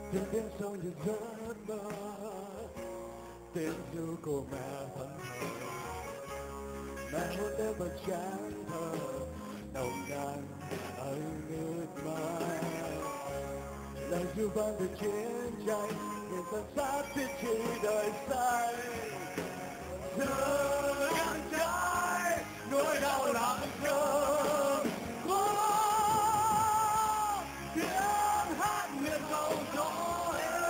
Tiếng tiếng sông như giấc mơ, tiếng ru của mẹ vẫn thờ. Mẹ hôn đêm bờ trán thờ, nồng nàn ở nước mắt. Lời ru vang từ chiến tranh, người dân sát thiết chỉ đời say. Giờ ngang trái, nỗi đau lặng thơ. Tiếng hát nguyện cầu cho em.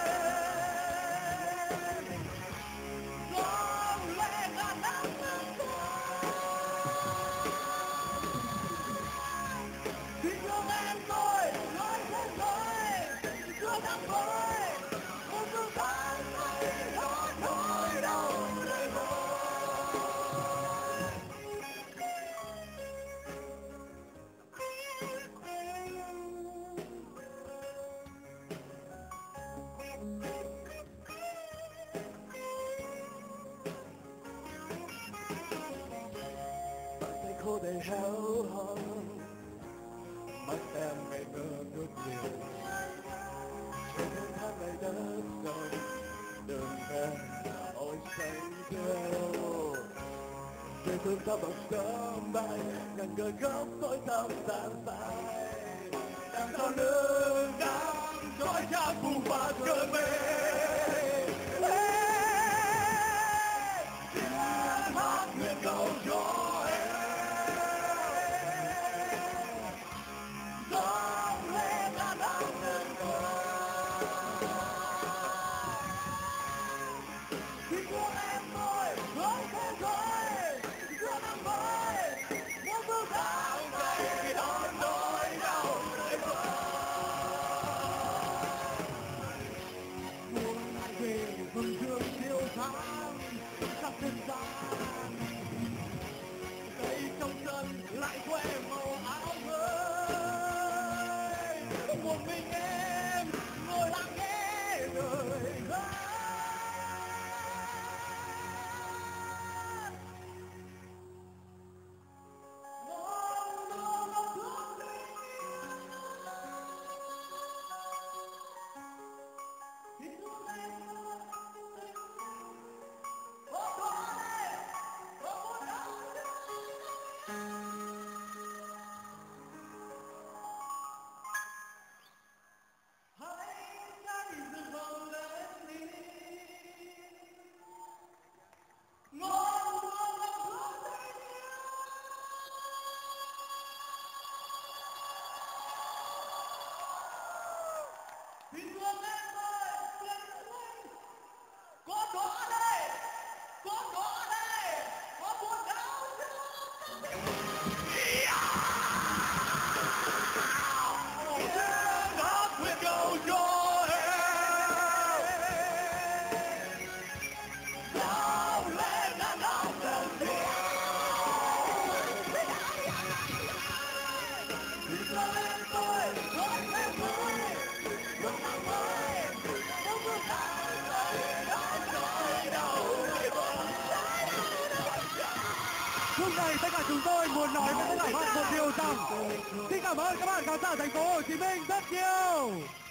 Con lẽ cả năm thì thương em tôi nói thế thôi, chưa năm thôi một sự tan tay đó thôi đâu đời vội. Bàn tay khô đầy héo hon, mắt em ngày mơ nước liền. Trên những tháng ngày đất rộng, đường em ôi say theo. Về thương ta bằng sớm bay, ngàn người góc tối tăm tàn phai. Đằng sau lưng đám trói cha phù phạt cơn mê. Tiếng hát nguyện cầu cho em. Dòng lệ đã đau từng thì của em tôi nói thế thôi, chưa năm mới muốn bước vào ngày đón nỗi đau đời vơi. Muốn về vườn thương siêu tháng khắp nhân gian, đây trong sân lại khoe màu áo mới. Một mình em ngồi lặng nghe lời hát. Thì thương em ơi, có đó đây, có đó đây, có buồn đau chưa? Tiếng hát nguyện cầu cho em. Sao lên đã đau từng thì thương em tôi nói em thôi. Lúc này tất cả chúng tôi muốn nói với tất cả các bạn một điều rằng xin cảm ơn các bạn khán giả thành phố Hồ Chí Minh rất nhiều.